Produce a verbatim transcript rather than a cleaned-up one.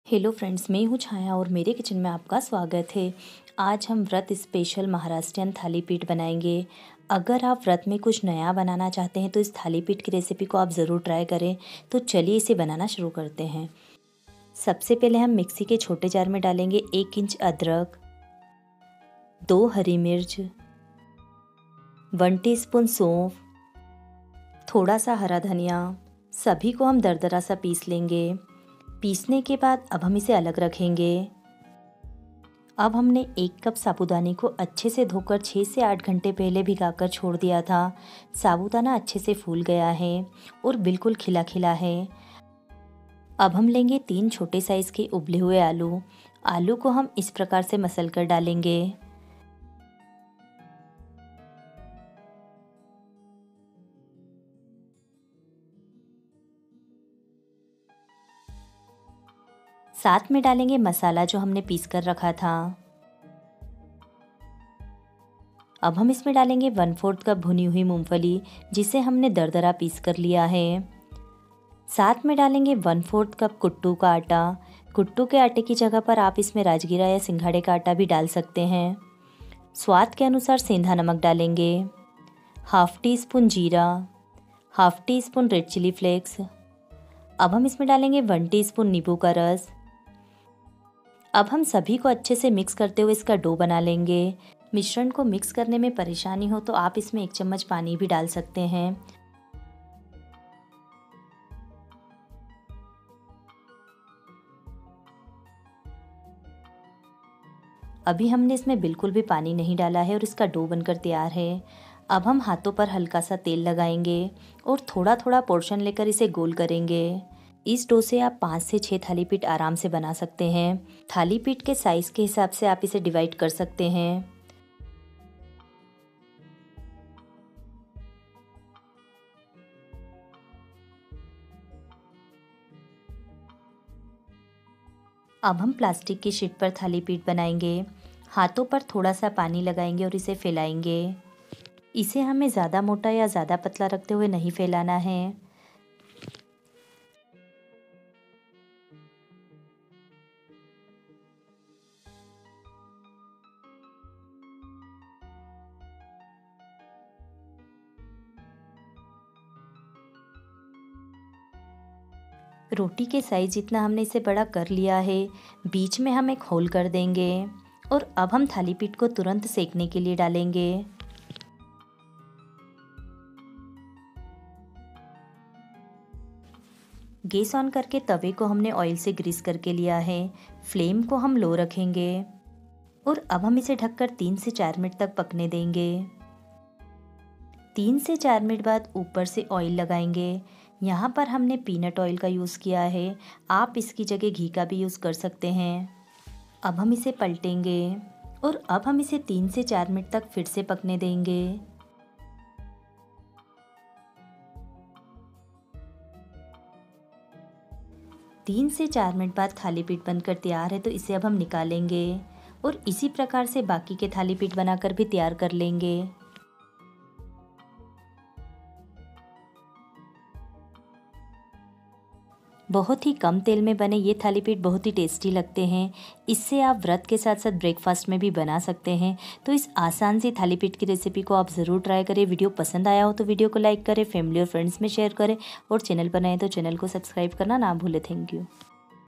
Hello friends, मैं हूँ छाया और मेरे किचन में आपका स्वागत है। आज हम व्रत स्पेशल महाराष्ट्रियन थाली पीठ बनाएंगे। अगर आप व्रत में कुछ नया बनाना चाहते हैं तो इस थाली पीठ की रेसिपी को आप ज़रूर ट्राई करें। तो चलिए इसे बनाना शुरू करते हैं। सबसे पहले हम मिक्सी के छोटे जार में डालेंगे एक इंच अदरक, दो हरी मिर्च, वन टीस्पून सौंफ, थोड़ा सा हरा धनिया। सभी को हम दरदरा सा पीस लेंगे। पीसने के बाद अब हम इसे अलग रखेंगे। अब हमने एक कप साबूदाने को अच्छे से धोकर छः से आठ घंटे पहले भिगाकर छोड़ दिया था। साबूदाना अच्छे से फूल गया है और बिल्कुल खिला खिला है। अब हम लेंगे तीन छोटे साइज़ के उबले हुए आलू। आलू को हम इस प्रकार से मसल कर डालेंगे। साथ में डालेंगे मसाला जो हमने पीस कर रखा था। अब हम इसमें डालेंगे वन फोर्थ कप भुनी हुई मूंगफली जिसे हमने दरदरा पीस कर लिया है। साथ में डालेंगे वन फोर्थ कप कुट्टू का आटा। कुट्टू के आटे की जगह पर आप इसमें राजगीरा या सिंघाड़े का आटा भी डाल सकते हैं। स्वाद के अनुसार सेंधा नमक डालेंगे। हाफ टी स्पून जीरा, half teaspoon red chilli flakes. अब हम इसमें डालेंगे वन टीस्पून नींबू का रस। अब हम सभी को अच्छे से मिक्स करते हुए इसका डो बना लेंगे। मिश्रण को मिक्स करने में परेशानी हो तो आप इसमें एक चम्मच पानी भी डाल सकते हैं। अभी हमने इसमें बिल्कुल भी पानी नहीं डाला है और इसका डो बनकर तैयार है। अब हम हाथों पर हल्का सा तेल लगाएंगे और थोड़ा थोड़ा पोर्शन लेकर इसे गोल करेंगे। इस डो से आप पाँच से छः थाली पीठ आराम से बना सकते हैं। थाली पीठ के साइज़ के हिसाब से आप इसे डिवाइड कर सकते हैं। अब हम प्लास्टिक की शीट पर थाली पीठ बनाएंगे। हाथों पर थोड़ा सा पानी लगाएंगे और इसे फैलाएंगे। इसे हमें ज़्यादा मोटा या ज़्यादा पतला रखते हुए नहीं फैलाना है। रोटी के साइज़ जितना हमने इसे बड़ा कर लिया है। बीच में हम एक होल कर देंगे और अब हम थाली पीठ को तुरंत सेकने के लिए डालेंगे। गैस ऑन करके तवे को हमने ऑयल से ग्रीस करके लिया है। फ्लेम को हम लो रखेंगे और अब हम इसे ढककर तीन से चार मिनट तक पकने देंगे। तीन से चार मिनट बाद ऊपर से ऑयल लगाएंगे। यहाँ पर हमने पीनट ऑयल का यूज़ किया है। आप इसकी जगह घी का भी यूज़ कर सकते हैं। अब हम इसे पलटेंगे और अब हम इसे तीन से चार मिनट तक फिर से पकने देंगे। तीन से चार मिनट बाद थाली पीठ बनकर तैयार है तो इसे अब हम निकालेंगे और इसी प्रकार से बाकी के थाली पीठ बनाकर भी तैयार कर लेंगे। बहुत ही कम तेल में बने ये थाली पीठ बहुत ही टेस्टी लगते हैं। इससे आप व्रत के साथ साथ ब्रेकफास्ट में भी बना सकते हैं। तो इस आसान सी थाली पीठ की रेसिपी को आप ज़रूर ट्राई करें। वीडियो पसंद आया हो तो वीडियो को लाइक करें, फैमिली और फ्रेंड्स में शेयर करें और चैनल पर नए तो चैनल को सब्सक्राइब करना ना भूलें। Thank you.